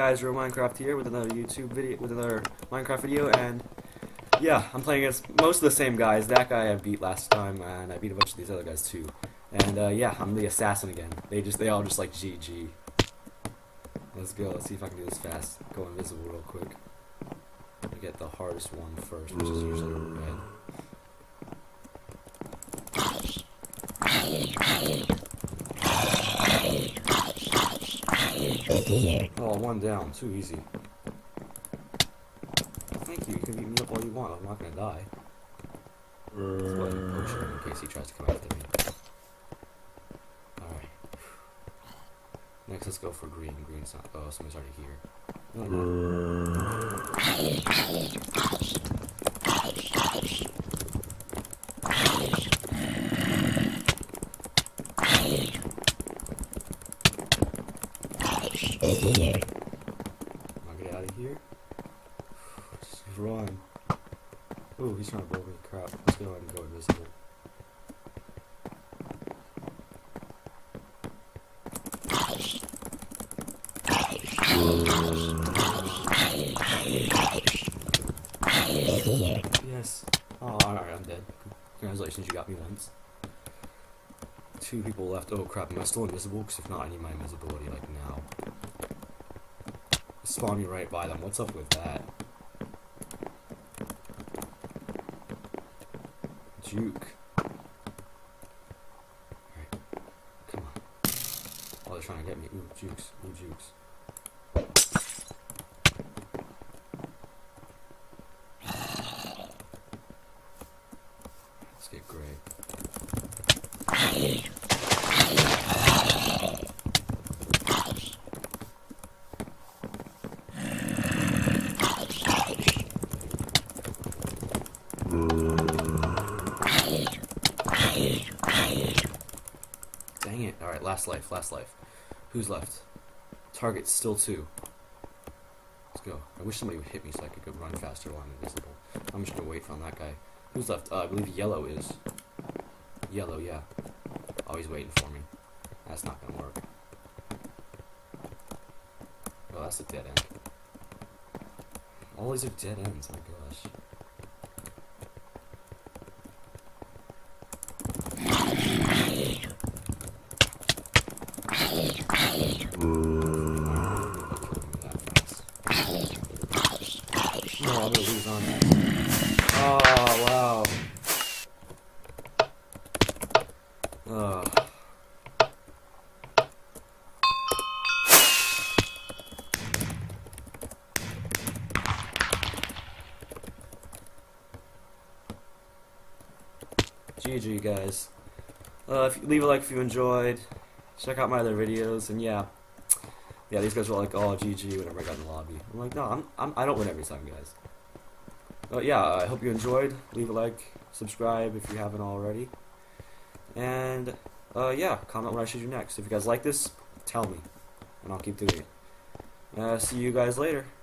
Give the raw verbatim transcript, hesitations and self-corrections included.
guys, Rominecraft here with another YouTube video, with another Minecraft video, and yeah, I'm playing against most of the same guys. That guy I beat last time, and I beat a bunch of these other guys too. And uh, yeah, I'm the assassin again. They just, they all just like G G. Let's go. Let's see if I can do this fast. Go invisible real quick. I get the hardest one first, which is usually red. Oh, one down. Too easy. Thank you. You can beat me up all you want. I'm not gonna die. Let's go ahead and potion him in case he tries to come after me. Alright. Next, let's go for green. Green's not. Oh, somebody's already here. No, no. I'll get out of here. Just run. Ooh, he's trying to blow me. Crap. Let's go ahead and go invisible. Yes. Oh, alright, I'm dead. Congratulations, you got me once. Two people left. Oh crap, am I still invisible? Because if not, I need my invisibility like now. Spawn me right by them. What's up with that? Juke. Alright. Come on. Oh, they're trying to get me. Ooh, jukes. Ooh, jukes. Let's get gray. Dang it. Alright, last life, last life. Who's left? Target's still two. Let's go. I wish somebody would hit me so I could go run faster while I'm invisible. I'm just gonna wait on that guy. Who's left? Uh, I believe yellow is. Yellow, yeah. Oh, he's waiting for me. That's not gonna work. Oh, that's a dead end. All these are dead ends, oh my gosh. No, I'm gonna lose on that. Oh, wow. Oh. G G, guys. Uh, if you leave a like if you enjoyed. Check out my other videos, and yeah. Yeah, these guys were like, oh, G G, whenever I got in the lobby. I'm like, no, I'm, I'm, I don't win every time, guys. But yeah, I hope you enjoyed. Leave a like, subscribe if you haven't already. And, uh, yeah, comment what I should do next. If you guys like this, tell me, and I'll keep doing it. Uh, see you guys later.